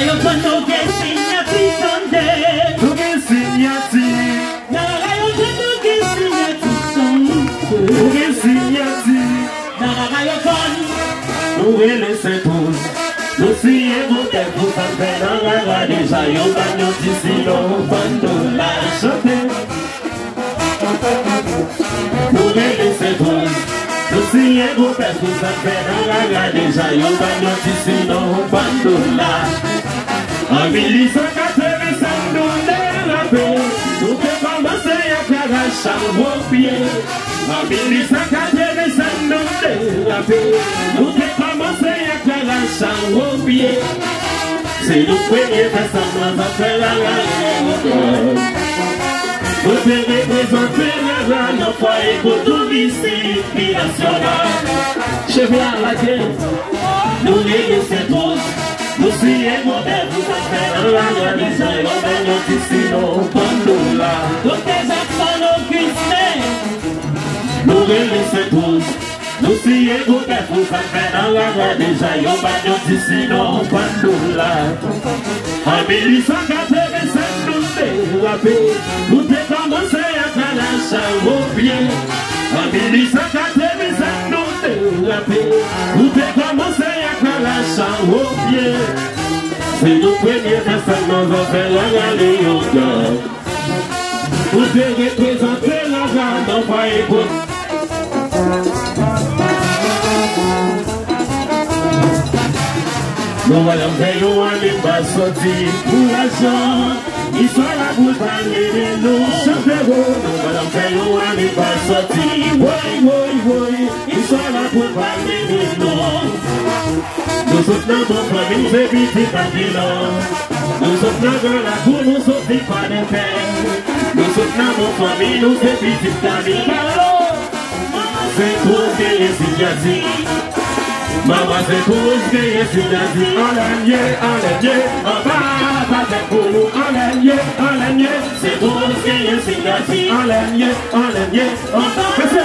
yo con no que signati sonde. No que signati. Naraga yo con no que signati sonde. No que signati. Naraga yo con. Nous laissons tous. Nous signons des vous en faisant la déjà. Yo bagno d'ici l'eau. Quando la chanter. Nous laissons tous. Nous signons des vous en faisant la déjà. Yo bagno d'ici l'eau. Quando la. En 1885, nous dérapons. Nous avons commencé à faire un charbon au pied. En 1885, nous dérapons. Nous avons commencé à faire un charbon au pied. C'est nous premiers personnes à faire la guerre. Vous devez représenter nos foyers pour tout ici, national. Je viens à la guerre. Nous les laissons tous. Nous signons mon père, vous faites la guerre. On va nous ici, nous pendons là. Toutes tes actions nos Christiens. Nous les laissons tous. Nous signons mon père, vous faites la guerre. On va nous ici, nous pendons là. En 1885, nous dérapons. Nous avons commencé à faire la chambre au pied. En 1885, nous dérapons. Nous avons commencé à faire la chambre au pied. C'est nous premiers personnes nous avons fait la galerie au cœur. Vous devez représenter la grande envoyée pour. Nous voyons faire un débat sorti pour l'argent. Ils sont là pour parler de nous. Chanterons. Nous voyons faire un débat sorti. Oui. Ils sont là pour parler de nous. Nous sommes dans notre famille, c'est vite à bilan. Nous sommes dans la cour, nous sommes des pas de paix. Nous sommes dans notre famille, nous sommes vite à bilan. C'est pour que les signatis. Maman c'est pour que les signatis. En l'ailier, en bas, pas de pour nous. En l'ailier, c'est pour que les signatis. En l'ailier, en bas.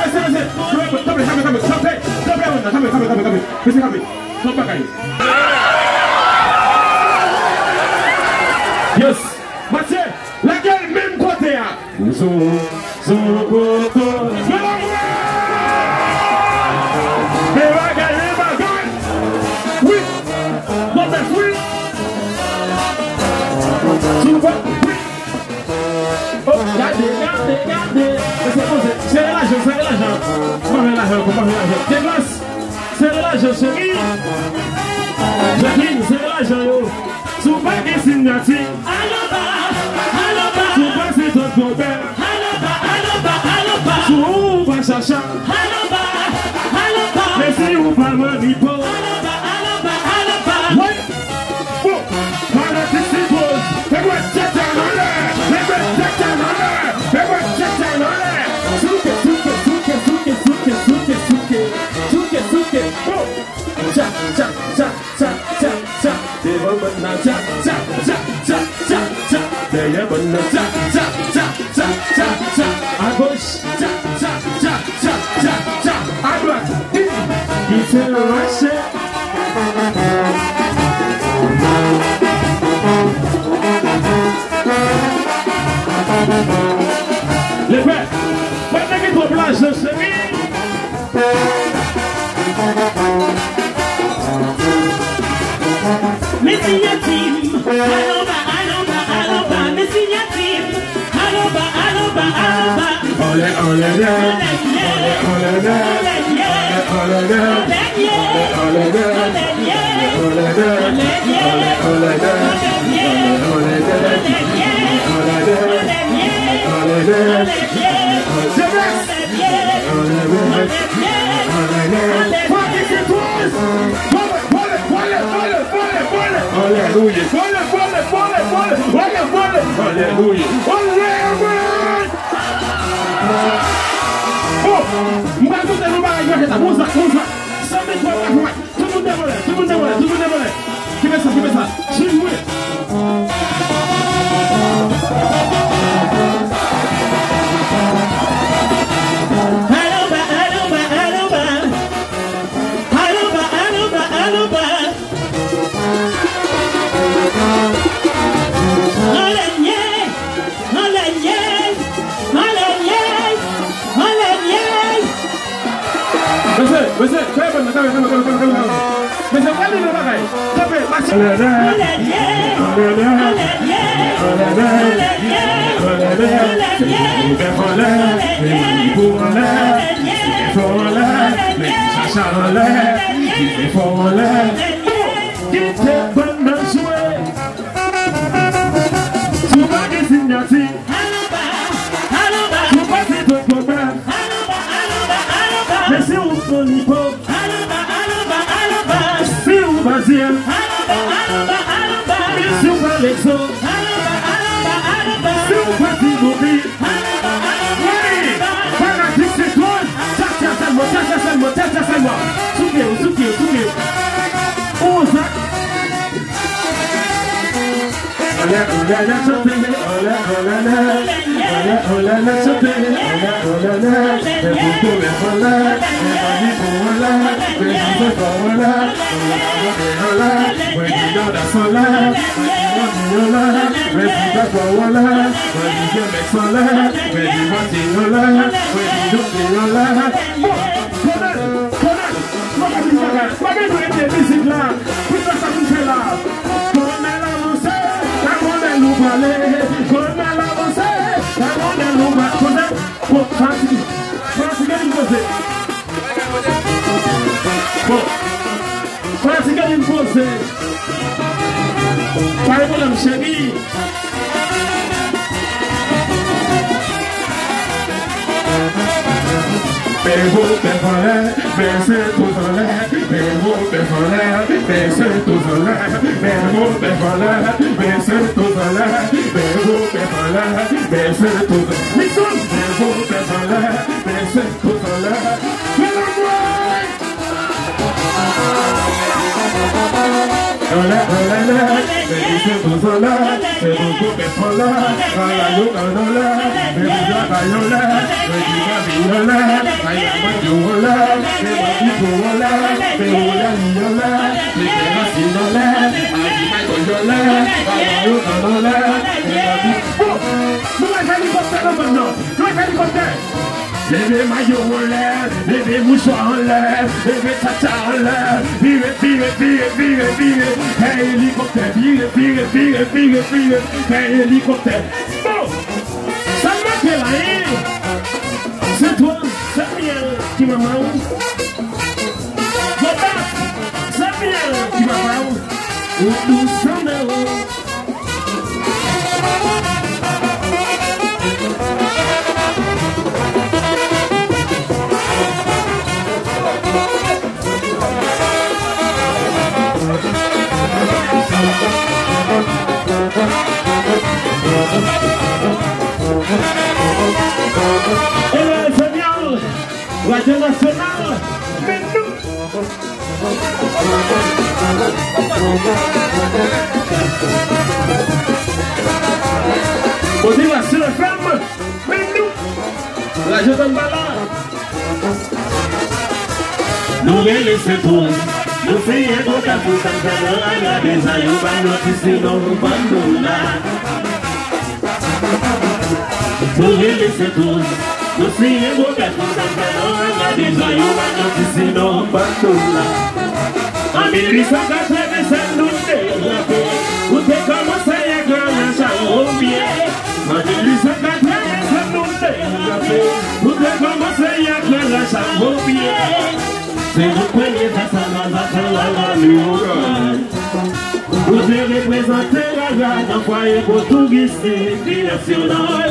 Yes, Mathieu, la gueule même côté. Oui, oh, regardez. C'est l'argent. C'est l'argent, chérie. Jacqueline, c'est l'argent, yo. Souvent, il signati. Souvent, c'est ton problème. Souvent, chacha. Mais si vous pas manipo. Oui. Bon, à gauche, à droite, il s'est lâché. Les pères, pendant que tu plages de chemin, Mes signatives, alloba, mes signatives, alloba. olé, Monsieur, levez maillot en l'air, levez mouchoir en l'air, levez tata en l'air, virez, hey hélicoptère, virez, hey hélicoptère. Bon, ça m'a fait rien, c'est toi, c'est bien qui m'a mal. Voilà, c'est bien qui m'a mal, ou tout s'en est. Et le Seigneur, Radio Nationale, mais nous. Motivation femme, mais nous. Radio Tambala. Nous laissons tout. Nous faisons tout à tout ça, nous des aïeux, nous faisons nous nous laissons tous, nous faisons tout à tout ça, nous des aïeux, nous faisons en 1887, nous développé, nous avons commencé à grandir au pied. En 1887, nous développé, nous avons commencé à grandir au pied. C'est le premier face à la lumière. Vous avez représenté la garde en foyer portugais national.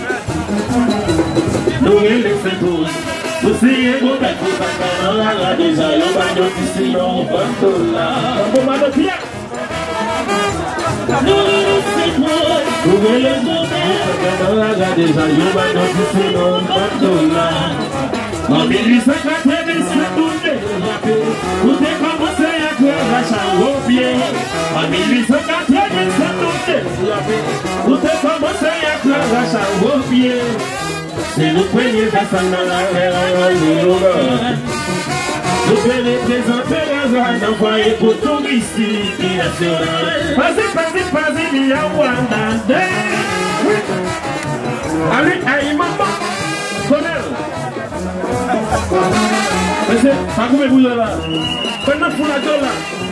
Nous laissons tous, nous signons pour faire tout ça dans la garde déjà, nous bagnons ici dans le bandola. Nous laissons tous, nous laissons dans la garde déjà, nous bagnons ici dans le bandola. En 1887, vous avez commencé à faire la chambre au pied. En 1887, vous avez commencé à faire la chambre au pied. C'est le premier personne dans la guerre. Nous venons présenter la joie d'envoyer pour tout ici qui est national. Vas-y, il y a Wanda. Allez, aïe, maman. Colonel. Monsieur, pas comme vous là. Pendant pour la gueule là.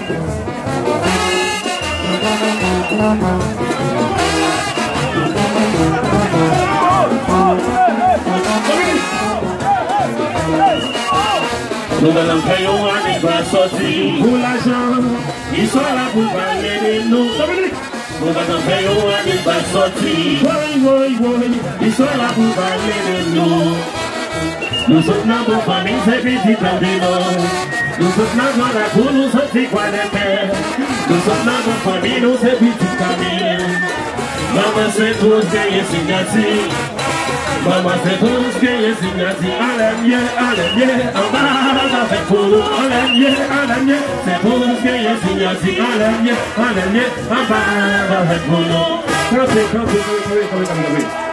Nous allons payer un va sortir pour l'argent. Ils sont là pour parler de nous. Nous allons payer un va sortir. Ils sont là pour parler de nous. Nous sommes dans nos familles, c'est petit campino. Nous sommes dans la cour, nous sommes petits quoi de paix. Nous sommes dans nos familles, nous sommes petits campino. Maman, c'est tout ce qui est signaté. Maman, c'est tout ce qui est signaté. Allez, en bas, avec pour nous. Allez, c'est tout ce qui est signaté. Allez, en bas, avec pour nous. Campé.